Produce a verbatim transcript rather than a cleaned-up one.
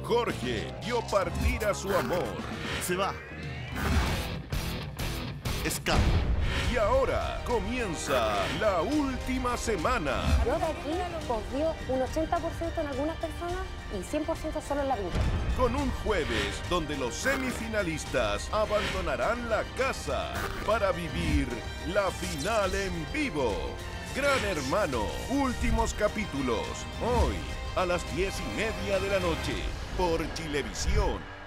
Jorge vio partir a su amor. Se va. Escape. Y ahora comienza la última semana. Yo de aquí confío un ochenta por ciento en algunas personas y cien por ciento solo en la vida. Con un jueves donde los semifinalistas abandonarán la casa para vivir la final en vivo. Gran Hermano, últimos capítulos, hoy a las diez y media de la noche por Chilevisión.